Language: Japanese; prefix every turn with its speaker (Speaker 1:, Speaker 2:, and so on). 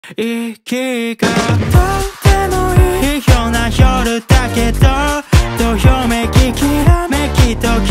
Speaker 1: 息がとってもいいような夜だけどどよめききらめきと